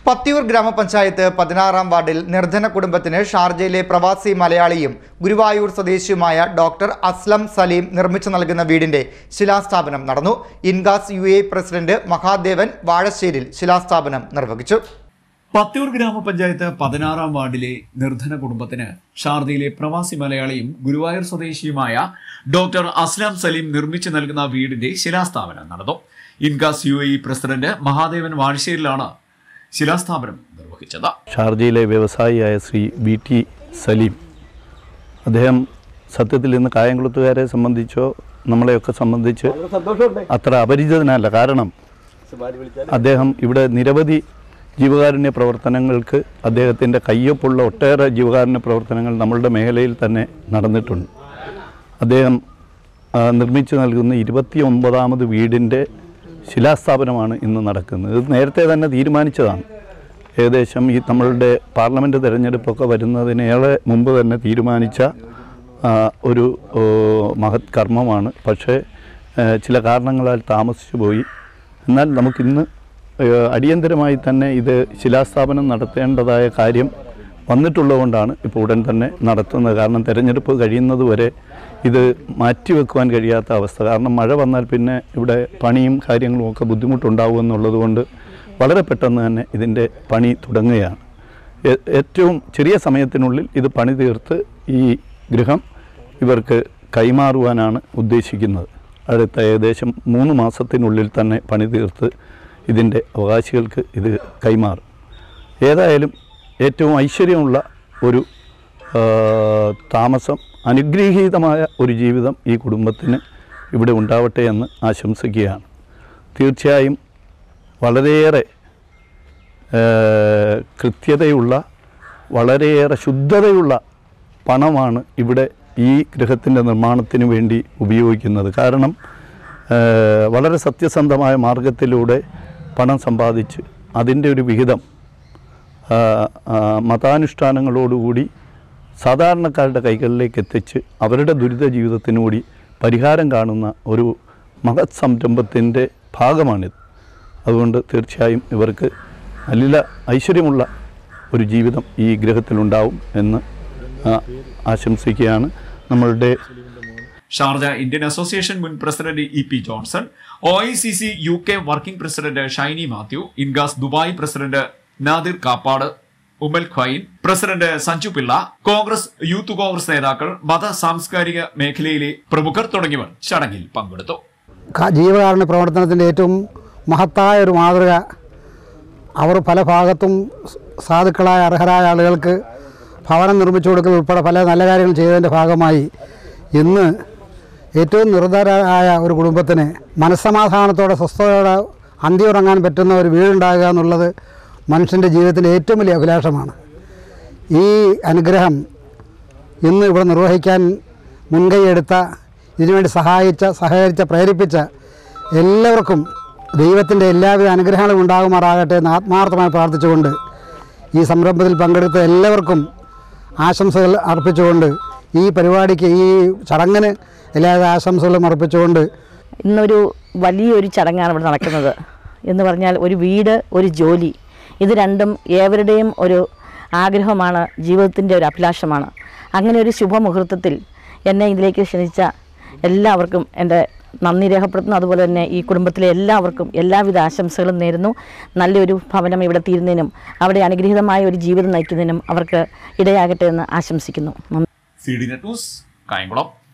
പത്തിയൂർ ഗ്രാമപഞ്ചായത്ത് 16-ാം വാർഡിൽ നിർധന കുടുംബത്തിന് ഷാർജയിലെ പ്രവാസി മലയാളിയും ഗുരുവായൂർ സ്വദേശിയുമായ ഡോക്ടർ അസ്ലം സലീം നിർമ്മിച്ചു നൽകുന്ന വീടിന്റെ ശിലാസ്ഥാപനം നടന്നു. ഇൻഗാസ് UAE പ്രസിഡന്റ് മഹാദേവൻ വാഴശ്ശേരിൽ ശിലാസ്ഥാപനം നിർവഹിച്ചു. പത്തിയൂർ ഗ്രാമപഞ്ചായത്ത് 16-ാം വാർഡിലെ നിർധന കുടുംബത്തിന് ഷാർജയിലെ പ്രവാസി മലയാളിയും ഗുരുവായൂർ സ്വദേശിയുമായ ഡോക്ടർ അസ്ലം സലീം നിർമ്മിച്ചു നൽകുന്ന വീടിന്റെ ശിലാസ്ഥാപനം നടന്നു. ഇൻഗാസ് UAE പ്രസിഡന്റ് മഹാദേവൻ വാഴശ്ശേരിലാണ് ശിലാസ്ഥാപനം നിർവഹിച്ചത്. ഷാർജയിലെ വ്യവസായിയായ ശ്രീ BT സലീം, അദ്ദേഹം സത്യത്തിൽ ഇന്ന് കായംകുളത്തുകാരെ സംബന്ധിച്ചോ നമ്മളെയൊക്കെ സംബന്ധിച്ച് അത്ര അപരിചിതനല്ല. കാരണം അദ്ദേഹം ഇവിടെ നിരവധി ജീവകാരുണ്യ പ്രവർത്തനങ്ങൾക്ക് അദ്ദേഹത്തിൻ്റെ കയ്യൊപ്പുള്ള ഒട്ടേറെ ജീവകാരുണ്യ പ്രവർത്തനങ്ങൾ നമ്മളുടെ മേഖലയിൽ തന്നെ നടന്നിട്ടുണ്ട്. അദ്ദേഹം നിർമ്മിച്ചു നൽകുന്ന 29ാമത് വീടിൻ്റെ ശിലാസ്ഥാപനമാണ് ഇന്ന് നടക്കുന്നത്. ഇത് നേരത്തെ തന്നെ തീരുമാനിച്ചതാണ്. ഏകദേശം ഈ നമ്മളുടെ പാർലമെൻറ്റ് തിരഞ്ഞെടുപ്പൊക്കെ വരുന്നതിനേറെ മുമ്പ് തന്നെ തീരുമാനിച്ച ഒരു മഹത് കർമ്മമാണ്. പക്ഷേ ചില കാരണങ്ങളാൽ താമസിച്ചു പോയി. എന്നാൽ നമുക്കിന്ന് അടിയന്തരമായി തന്നെ ഇത് ശിലാസ്ഥാപനം നടത്തേണ്ടതായ കാര്യം വന്നിട്ടുള്ളതുകൊണ്ടാണ് ഇപ്പോൾ ഉടൻ തന്നെ നടത്തുന്നത്. കാരണം തിരഞ്ഞെടുപ്പ് കഴിയുന്നതുവരെ ഇത് മാറ്റിവെക്കുവാൻ കഴിയാത്ത അവസ്ഥ. കാരണം മഴ വന്നാൽ പിന്നെ ഇവിടെ പണിയും കാര്യങ്ങളും ഒക്കെ ബുദ്ധിമുട്ടുണ്ടാകുമെന്നുള്ളത് കൊണ്ട് വളരെ പെട്ടെന്ന് തന്നെ ഇതിൻ്റെ പണി തുടങ്ങുകയാണ്. ഏറ്റവും ചെറിയ സമയത്തിനുള്ളിൽ ഇത് പണി തീർത്ത് ഈ ഗൃഹം ഇവർക്ക് കൈമാറുവാനാണ് ഉദ്ദേശിക്കുന്നത്. അടുത്ത ഏകദേശം 3 മാസത്തിനുള്ളിൽ തന്നെ പണി തീർത്ത് ഇതിൻ്റെ അവകാശികൾക്ക് ഇത് കൈമാറും. ഏതായാലും ഏറ്റവും ഐശ്വര്യമുള്ള ഒരു താമസം, അനുഗ്രഹീതമായ ഒരു ജീവിതം ഈ കുടുംബത്തിന് ഇവിടെ ഉണ്ടാവട്ടെ എന്ന് ആശംസിക്കുകയാണ്. തീർച്ചയായും വളരെയേറെ കൃത്യതയുള്ള, വളരെയേറെ ശുദ്ധതയുള്ള പണമാണ് ഇവിടെ ഈ ഗൃഹത്തിൻ്റെ നിർമ്മാണത്തിന് വേണ്ടി ഉപയോഗിക്കുന്നത്. കാരണം വളരെ സത്യസന്ധമായ മാർഗത്തിലൂടെ പണം സമ്പാദിച്ച് അതിൻ്റെ ഒരു വിഹിതം മതാനുഷ്ഠാനങ്ങളോടുകൂടി സാധാരണക്കാരുടെ കൈകളിലേക്ക് എത്തിച്ച് അവരുടെ ദുരിത ജീവിതത്തിനു കൂടി പരിഹാരം കാണുന്ന ഒരു മഹത് സംരംഭത്തിൻ്റെ ഭാഗമാണിത്. അതുകൊണ്ട് തീർച്ചയായും ഇവർക്ക് നല്ല ഐശ്വര്യമുള്ള ഒരു ജീവിതം ഈ ഗൃഹത്തിലുണ്ടാവും എന്ന് ആശംസിക്കുകയാണ്. നമ്മളുടെ ഷാർജ ഇന്ത്യൻ അസോസിയേഷൻ മുൻ president EP Johnson, OICC UK working president Shiny Mathew, INCAS Dubai president Nadir Kappad, Umm al Quwain, president Sanju Pillai, Congress youth Congress നേതാക്കൾ, മത സാംസ്കാരിക മേഖലയിലെ പ്രമുഖർ തുടങ്ങിയവർ ചടങ്ങിൽ പങ്കെടുത്തു. ജീവകാരുണ്യ പ്രവർത്തനത്തിൻ്റെ ഏറ്റവും മഹത്തായ ഒരു മാതൃക അവർ പല ഭാഗത്തും സാധുക്കളായ അർഹരായ ആളുകൾക്ക് ഭവനം നിർമ്മിച്ചു കൊടുക്കൽ ഉൾപ്പെടെ പല നല്ല കാര്യങ്ങൾ ചെയ്തതിൻ്റെ ഭാഗമായി ഇന്ന് ഏറ്റവും നിർധനരായ ഒരു കുടുംബത്തിന് മനസ്സമാധാനത്തോടെ സ്വസ്ഥതയോടെ അന്തിയുറങ്ങാൻ പറ്റുന്ന ഒരു വീടുണ്ടാകുക എന്നുള്ളത് മനുഷ്യൻ്റെ ജീവിതത്തിലെ ഏറ്റവും വലിയ അഭിലാഷമാണ്. ഈ അനുഗ്രഹം ഇന്ന് ഇവിടെ നിർവഹിക്കാൻ മുൻകൈയെടുത്ത, ഇതിനുവേണ്ടി സഹകരിച്ച, പ്രേരിപ്പിച്ച എല്ലാവർക്കും ദൈവത്തിൻ്റെ എല്ലാവിധ അനുഗ്രഹങ്ങളും ഉണ്ടാകുമാറാകട്ടെ എന്ന് ആത്മാർത്ഥമായി പ്രാർത്ഥിച്ചുകൊണ്ട് ഈ സംരംഭത്തിൽ പങ്കെടുത്ത എല്ലാവർക്കും ആശംസകൾ അർപ്പിച്ചുകൊണ്ട് ഈ പരിപാടിക്ക്, ഈ ചടങ്ങിന് എല്ലാവിധ ആശംസകളും അർപ്പിച്ചുകൊണ്ട് ഇന്നൊരു വലിയൊരു ചടങ്ങാണ് ഇവിടെ നടക്കുന്നത്. എന്ന് പറഞ്ഞാൽ ഒരു വീട്, ഒരു ജോലി, ഇത് രണ്ടും ഏവരുടെയും ഒരു ആഗ്രഹമാണ്, ജീവിതത്തിൻ്റെ ഒരു അഭിലാഷമാണ്. അങ്ങനെ ഒരു ശുഭമുഹൂർത്തത്തിൽ എന്നെ ഇതിലേക്ക് ക്ഷണിച്ച എല്ലാവർക്കും എൻ്റെ നന്ദി രേഖപ്പെടുത്തുന്നു. അതുപോലെ തന്നെ ഈ കുടുംബത്തിലെ എല്ലാവർക്കും എല്ലാവിധ ആശംസകളും നേരുന്നു. നല്ലൊരു ഭവനം ഇവിടെ തീരുന്നതിനും അവിടെ അനുഗ്രഹീതമായ ഒരു ജീവിതം നയിക്കുന്നതിനും അവർക്ക് ഇടയാകട്ടെ എന്ന് ആശംസിക്കുന്നു. CDNet news, Kayamkulam.